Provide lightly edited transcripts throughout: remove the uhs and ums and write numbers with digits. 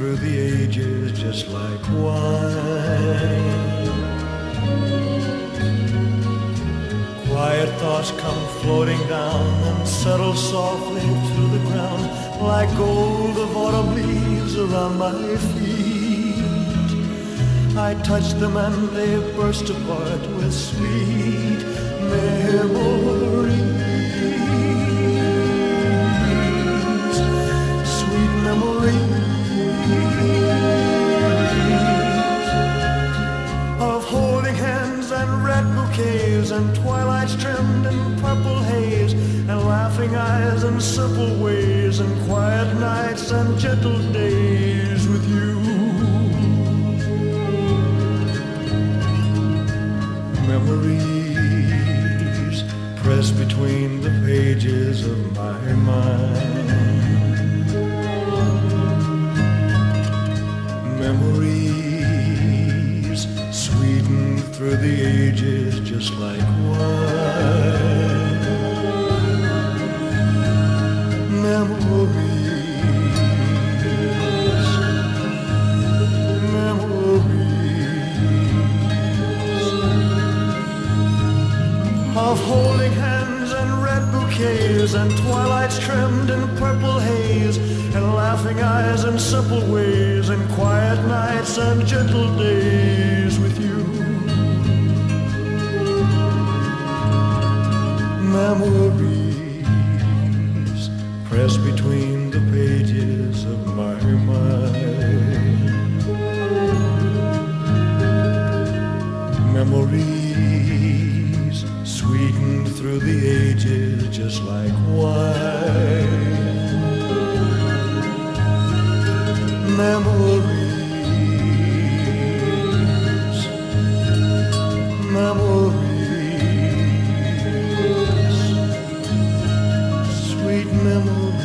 through the ages just like wine. Quiet thoughts come floating down and settle softly to the ground like gold of autumn leaves around my feet. I touch them and they burst apart with sweet memories. Sweet memories of holding hands and red bouquets and twilights trimmed in purple haze and laughing eyes and simple ways and quiet nights and gentle days with you. Memories pressed between the pages of my mind. Memories sweetened through the ages just like wine. Memories, of holding hands and red bouquets and twilights trimmed in purple haze and laughing eyes and simple ways and quiet nights and gentle days with you. Memories pressed between the pages of my mind. Memories sweetened through the ages just like wine. Memories, memories, sweet memories,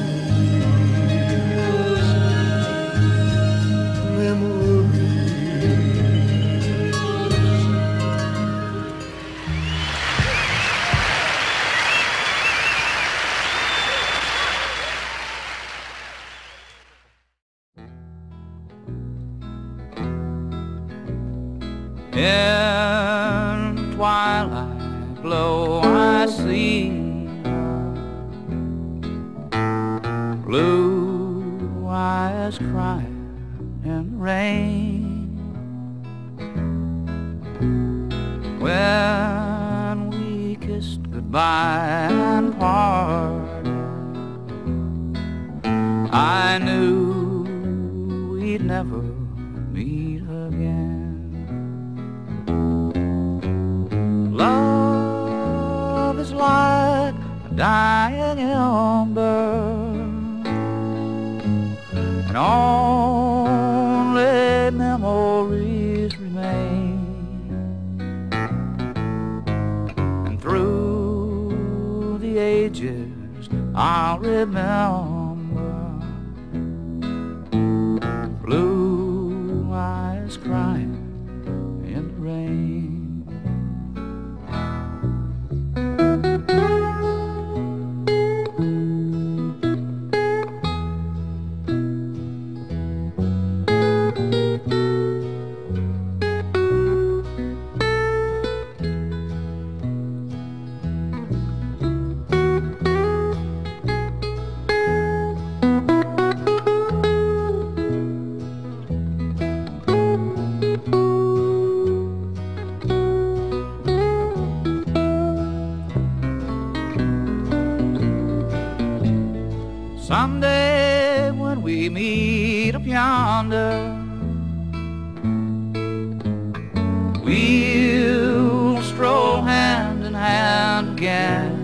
memories. In twilight glow I see blue eyes crying in the rain. When we kissed goodbye and parted, I knew we'd never meet again. Love is like a dying ember, and only memories remain. And through the ages I'll remember blue eyes crying in the rain. Someday when we meet up yonder, we'll stroll hand in hand again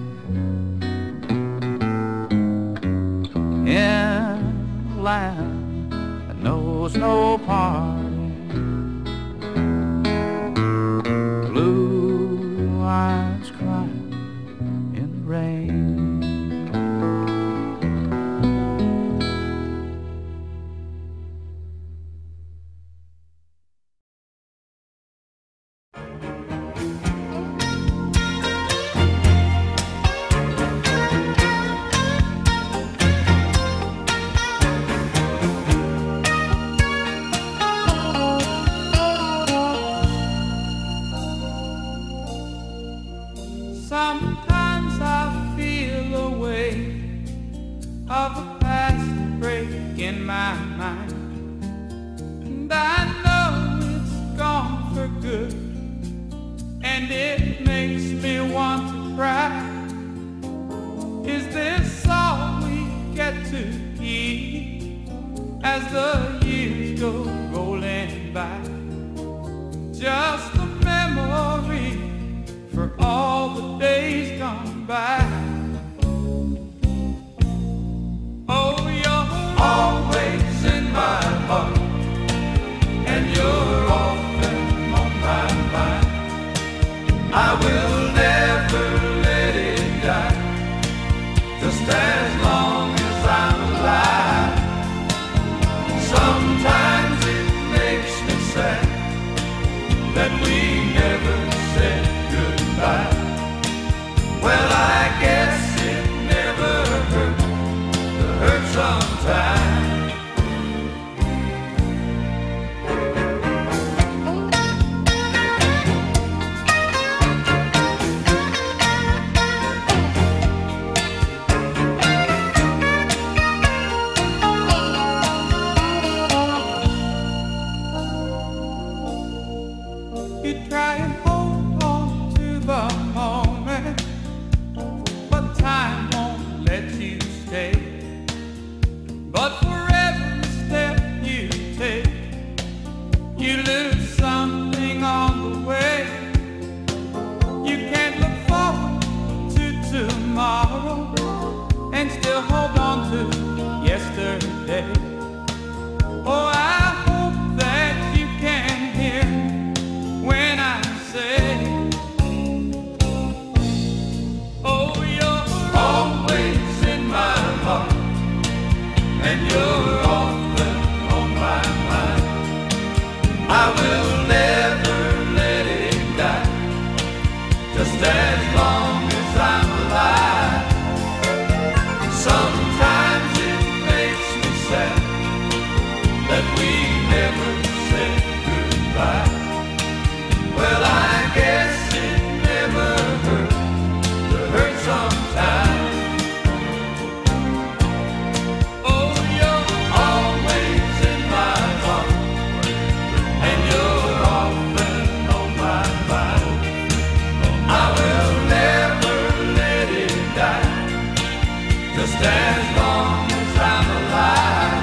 in a land that knows no parting. Blue eyes crying in the rain. in my mind, and I know it's gone for good, and it makes me want to cry. Is this all we get to keep as the years go rolling by? Just a memory for all the days gone by. Oh, you're always in my heart, and you're often on my mind. I will never let it die, just as long as I'm alive. Sometimes it makes me sad that we never said goodbye. Well, I guess it never hurt to hurt sometimes. You try and hold on to the moment, but time won't let you stay. But for every step you take, you lose something on the way. You can't look forward to tomorrow and still hold on to yesterday. Oh, I hope that you can hear when I say, oh, you're always in my heart, and you're often on my mind. I will never let it die, just as long as I'm alive. Sometimes it makes me sad that we never said goodbye. Well, I guess it never hurt to hurt sometimes. Oh, you're always in my heart, and you're often on my mind. I will never let it die, just as long as I'm alive.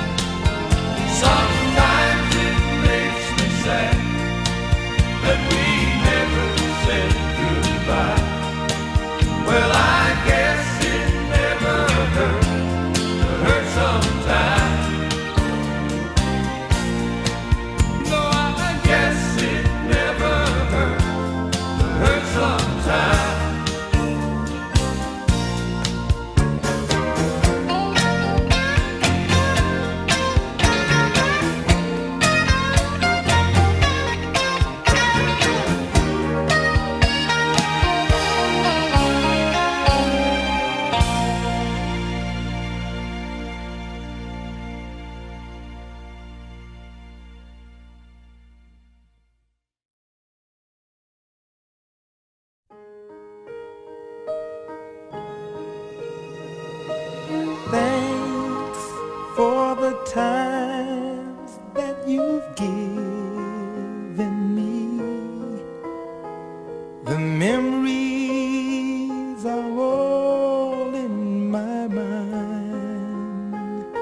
Sometimes it makes me sad that we never said goodbye. Well, I guess it never hurt to hurt sometimes. No, I guess it never hurt to hurt sometimes. Thanks for the times that you've given me. The memories are all in my mind.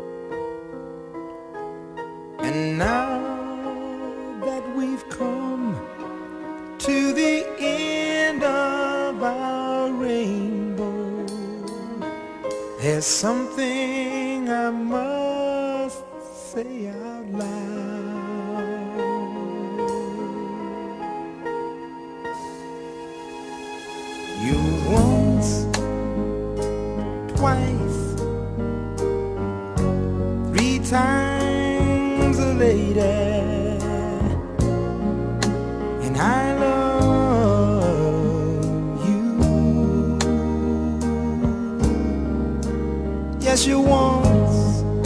And now that we've come to the end of our rainbow, there's something I must say out loud. You once, twice, 3 times a lady, and I love you. Yes, you once,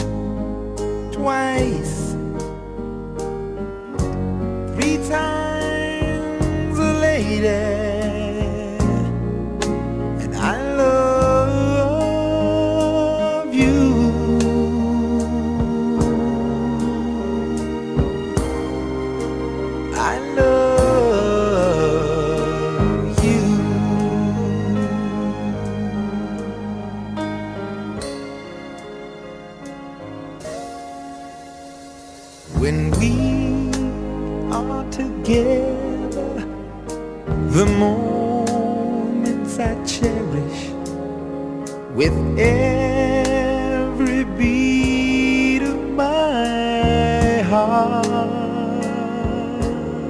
twice, 3 times a lady, and I love you. when we are together, the moments I cherish with every beat of my heart.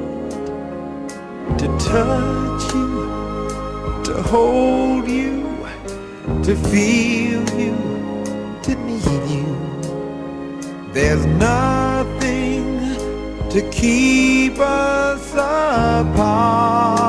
To touch you, to hold you, to feel you, to need you. There's nothing to keep us apart.